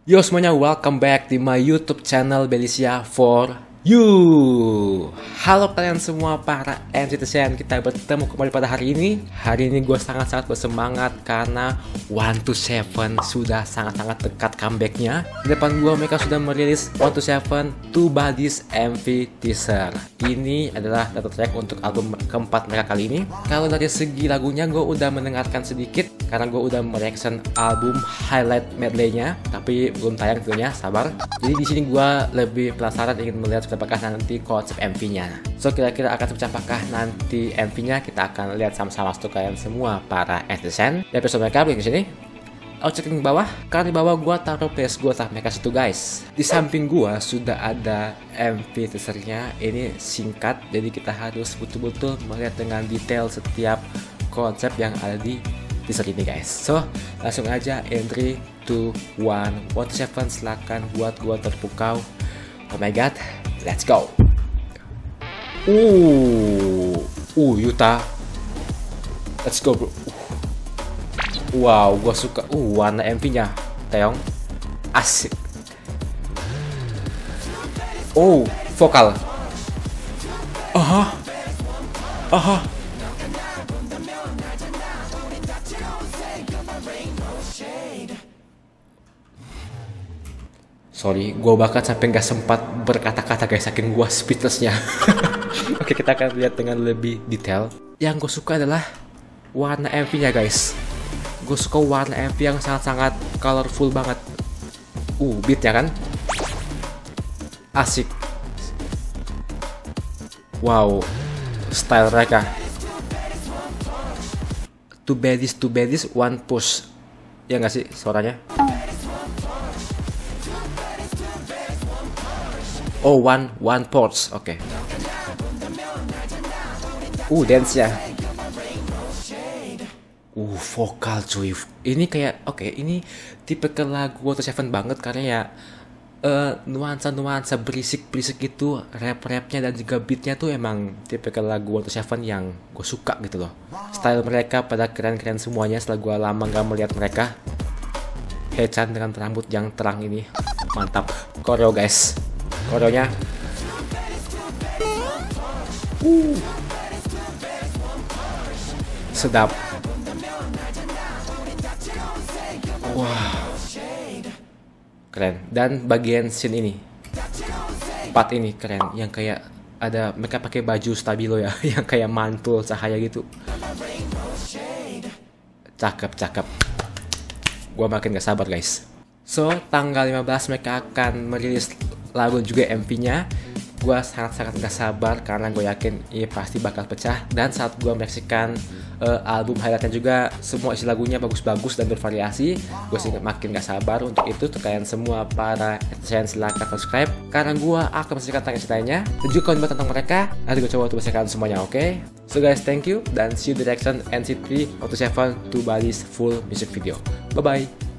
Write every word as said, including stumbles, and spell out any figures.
Yo semuanya, welcome back di my YouTube channel Belisia for you. Halo kalian semua para netizen, kita bertemu kembali pada hari ini. Hari ini gue sangat-sangat bersemangat karena one to seven sudah sangat-sangat dekat comebacknya. Di depan gue mereka sudah merilis one to seven Two Bodies M V teaser. Ini adalah title track untuk album keempat mereka kali ini. Kalau dari segi lagunya gue udah mendengarkan sedikit karena gue udah mereaction album highlight medley-nya, tapi belum tayang videonya, sabar. Jadi di sini gue lebih penasaran ingin melihat apakah nanti konsep M V-nya. So kira-kira akan seperti apakah nanti M V-nya, kita akan lihat sama-sama untuk kalian semua para netizen. Dan episode mereka di sini. Aku cek di bawah, karena di bawah gue taruh playlist gue tentang mereka situ guys. Di samping gue sudah ada M V teasernya. Ini singkat, jadi kita harus betul-betul melihat dengan detail setiap konsep yang ada di teaser ini guys. So langsung aja in three, two, one, one to seven, silakan buat gue terpukau. Oh my god, let's go. Uh, uh Yuta, let's go bro. Wow, gue suka uh warna M V-nya, Teong, asik. Oh, vokal. Aha, aha. Sorry, gue bahkan sampai nggak sempat berkata-kata guys, saking gue speechlessnya. Oke, kita akan lihat dengan lebih detail. Yang gue suka adalah warna M V-nya guys. Gue suka warna M V yang sangat-sangat colorful banget. Uh, beatnya kan? Asik. Wow, style mereka. Two baddies, two baddies, one push. Ya nggak sih suaranya? Oh, one one ports, oke. Okay. Uh, dance ya. Uh, vokal cuy. Ini kayak, oke, okay, ini tipe ke lagu one to seven banget karena ya uh, nuansa-nuansa berisik-berisik gitu, rap-rapnya dan juga beatnya tuh emang tipe ke lagu one to seven yang gue suka gitu loh. Style mereka pada keren-keren semuanya setelah gue lama gak melihat mereka. Haechan dengan rambut yang terang ini, mantap. Koreo guys. Koreonya uh. sedap. Wah, keren. Dan bagian scene ini, part ini keren, yang kayak ada mereka pakai baju stabilo ya, yang kayak mantul cahaya gitu. Cakep, cakep. Gua makin gak sabar guys. So tanggal lima belas mereka akan merilis lagu juga M V-nya. Gue sangat-sangat gak sabar karena gue yakin ini pasti bakal pecah. Dan saat gue menyaksikan uh, album highlightnya juga, semua isi lagunya bagus-bagus dan bervariasi. Gue sih makin gak sabar untuk itu. Untuk kalian semua para netizen, silahkan subscribe karena gue akan menyaksikan tentang isi lainnya dan juga komentar tentang mereka. Nanti gue coba untuk menyaksikan semuanya, oke? Okay? So guys, thank you dan see you di reaction N C three one to seven Two Bodies full music video. Bye bye.